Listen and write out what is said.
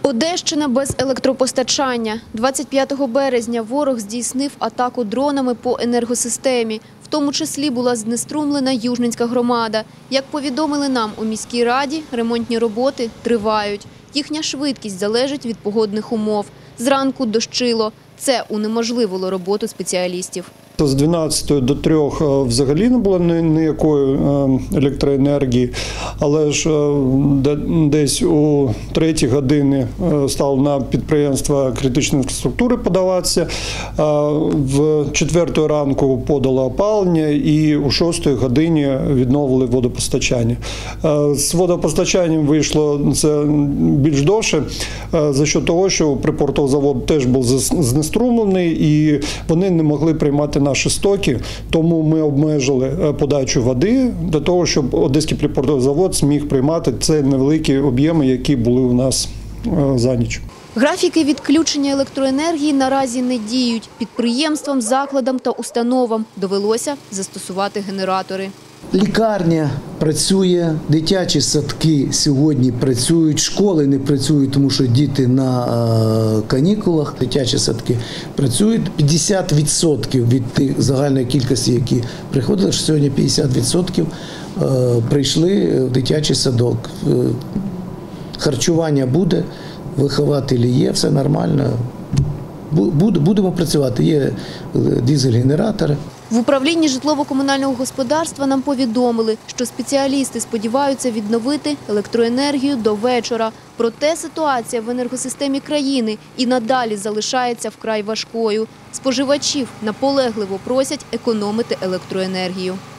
Одещина без електропостачання. 25 березня ворог здійснив атаку дронами по енергосистемі. В тому числі була знеструмлена Южненська громада. Як повідомили нам у міській раді, ремонтні роботи тривають. Їхня швидкість залежить від погодних умов. Зранку дощило. Це унеможливило роботу спеціалістів. З 12 до 3 взагалі не було ніякої електроенергії, але ж десь у 3 годині стало на підприємства критичної інфраструктури подаватися, в 4 ранку подало опалення і у 6 годині відновили водопостачання. З водопостачанням вийшло це більш довше, за що того, що припортовий завод теж був знеструмлений і вони не могли приймати наші стоки, тому ми обмежили подачу води для того, щоб Одеський припортовий завод зміг приймати ці невеликі об'єми, які були у нас за ніч. Графіки відключення електроенергії наразі не діють. Підприємствам, закладам та установам довелося застосувати генератори. Лікарня працює, дитячі садки сьогодні працюють, школи не працюють, тому що діти на канікулах. Дитячі садки працюють. 50% від тих загальної кількості, які приходили, що сьогодні 50% прийшли в дитячий садок. Харчування буде, вихователі є, все нормально. Будемо працювати, є дизель-генератори. В управлінні житлово-комунального господарства нам повідомили, що спеціалісти сподіваються відновити електроенергію до вечора. Проте ситуація в енергосистемі країни і надалі залишається вкрай важкою. Споживачів наполегливо просять економити електроенергію.